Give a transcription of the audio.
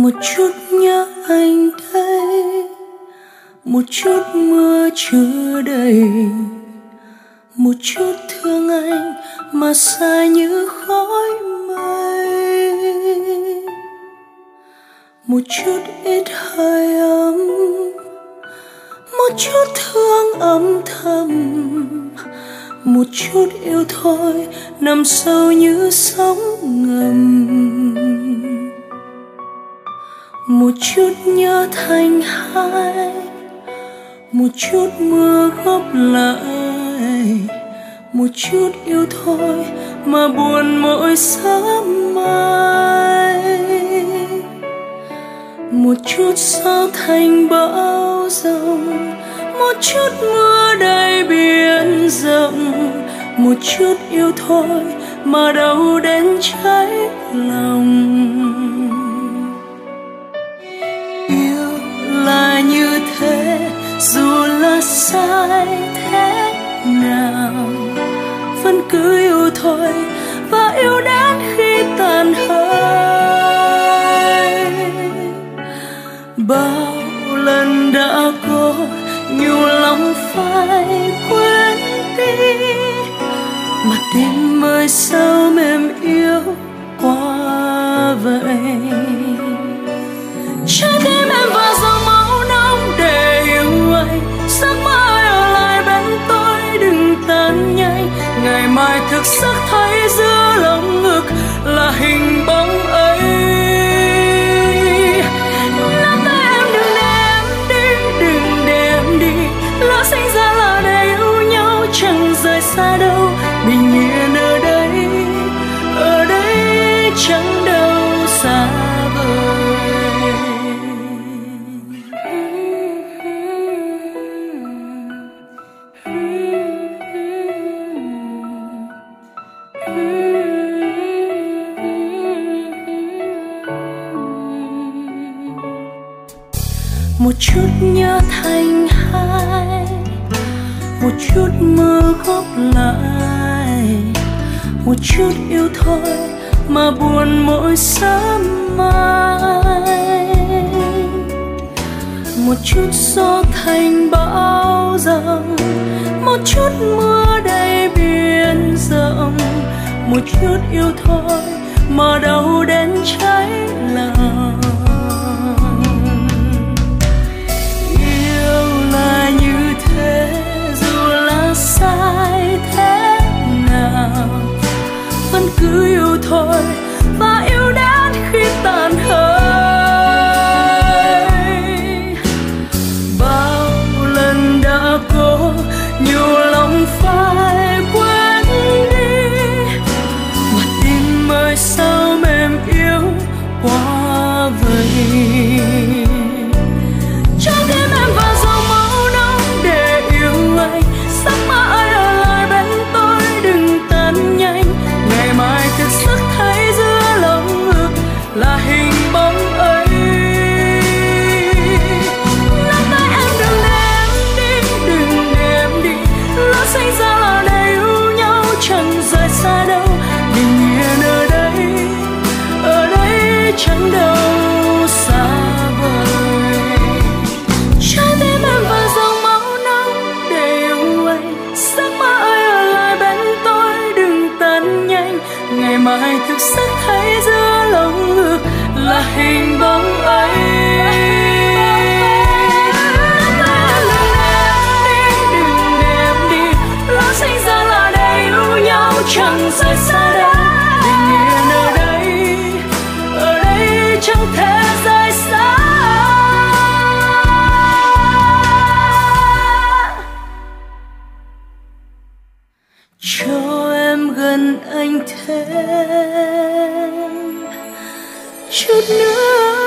Một chút nhớ anh đây, một chút mưa chưa đầy, một chút thương anh mà xa như khói mây. Một chút ít hơi ấm, một chút thương âm thầm, một chút yêu thôi nằm sâu như sóng ngầm. Một chút nhớ thành hai, một chút mưa góp lại, một chút yêu thôi mà buồn mỗi sớm mai. Một chút gió thành bão giông, một chút mưa đầy biển rộng, một chút yêu thôi mà đâu đến cháy lòng. Yêu là như thế, dù là sai thế nào vẫn cứ yêu thôi, và yêu đến khi tàn hơi. Bao lần đã có nhiều lòng phải quên đi, mà tim ơi sao mềm yếu quá vậy. Trái tim em vào dòng máu nóng để yêu anh, giấc mơ ở lại bên tôi đừng tan nhanh. Ngày mai thực sức thấy giữa lòng ngực là hình bóng ấy. Nắm tay em đừng để em đi, đừng để em đi. Lỡ sinh ra là để yêu nhau chẳng rời xa đâu. Bình yên ở đây chẳng đâu xa vời. Một chút nhớ thành hai, một chút mơ góp lại, một chút yêu thôi mà buồn mỗi sớm mai. Một chút gió thành bão giông, một chút mưa đầy biển rộng, một chút yêu thôi mà đâu đến cháy lòng. Là như thế, dù là sai thế nào vẫn cứ yêu thôi, và yêu đến khi tàn hơi. Bao lần đã có nhiều lòng phải quên đi, mà tim ơi sao mềm yếu quá vậy. Là hình bóng ấy. Nắm tay em đừng để em đi, đừng để em đi. Lỡ sinh ra là để yêu nhau chẳng rời xa đâu. Bình yên ở đây chẳng đâu xa vời. Trái tim em vào dòng máu nóng để yêu anh, giấc mơ ơi ở lại bên tôi đừng tan nhanh. Ngày mai thực sức thấy giữa lòng ngực là hình bóng ấy. Đừng để em đi, lỡ sinh ra là để yêu nhau chẳng rời xa đâu. Bình yên ở đây chẳng thể rời xa. Cho em gần anh thêm chút nữa.